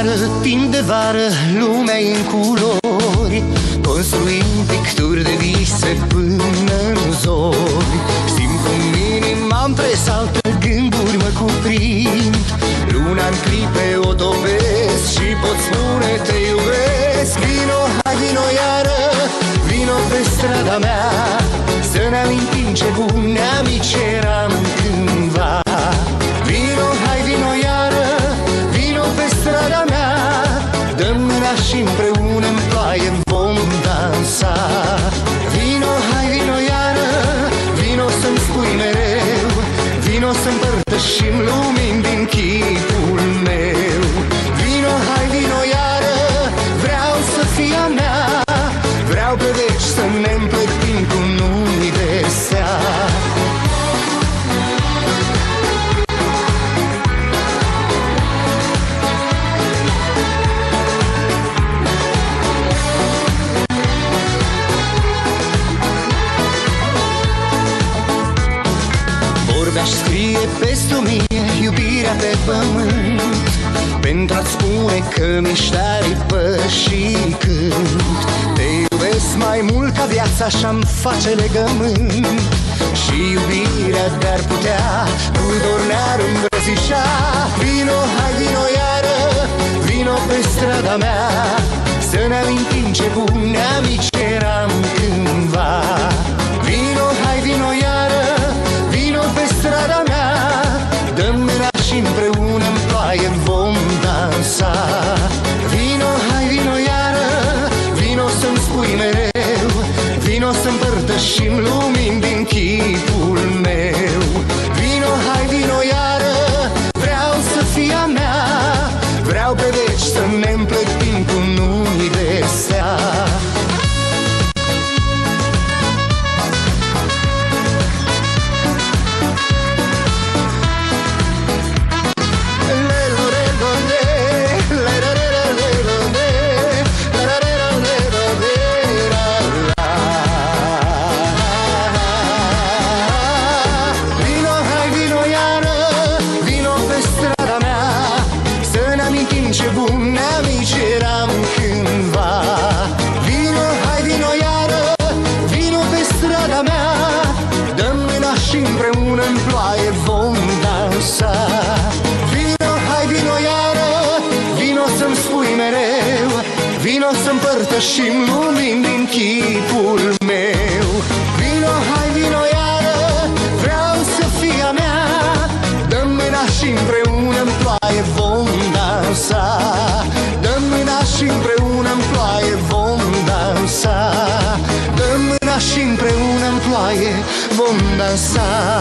iară, timp de vară, lumea în culori, construim picturi de vise până în zori. Simt cum inima îmi presaltă, gânduri mă cuprind, luna-n clipe o dovesc și pot spune te iubesc. Vino, hai vino iară, vino pe strada mea, să ne amintim ce buni amici eram cândva. Vino, hai vino iară, vino pe strada mea, dă-mi mâna și împreună în ploaie vom dansa. Vino, hai vino iară, vino să-mi spui mereu, vino să împărtășim lumini din chipul meu. Vino, hai vino iară, vreau să fii a mea, vreau pe veci să ne împletim cu nuni de seară. Vorbe-aș scrie peste 1000, iubirea pe pământ, pentru-a-ți spune că mi-ești aripă și cânt. Te iubesc mai mult ca viața și-am face legământ, și iubirea de-ar putea cu dor ne-ar îmbrățișa. Vino, hai vino iară, vino pe strada mea, să ne amintim ce buni amici eram cândva. Vino, hai vino iară, vino pe strada mea, dă-mi mâna și împreună în ploaie vom dansa. Vino, hai vino iară, vino să-mi spui mereu, vino să împărtășim lumini din chipul meu. Vino, hai vino iară, vreau să fii a mea, vreau pe veci să ne împletim cu nuni de seară. Ce buni amici eram cândva. Vino, hai vino iară, vino pe strada mea, dă-mi mâna și împreună în ploaie vom dansa. Vino, hai vino iară, vino să-mi spui mereu, vino să împărtășim lumini din chipul meu. Vino, hai vino iară, vreau să fii a mea, dă-mi mâna și împreună în ploaie vom dansa. Dă-mi mâna și împreună în ploaie vom dansa. Dă-mi mâna și împreună în ploaie vom dansa.